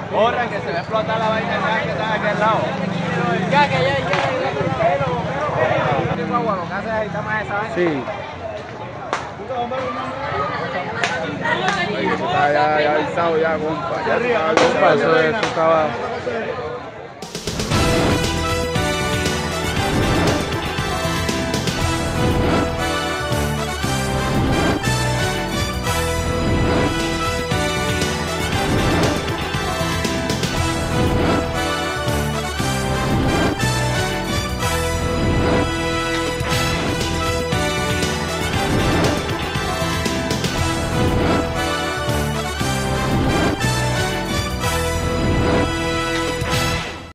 Corran, que se va a explotar la vaina ya que está aquí al lado. Ya, que ya. Lo que hace es agitar más esa vaina. Sí. Eso está ya alzado ya, compa. Ya arriba, compa, eso estaba...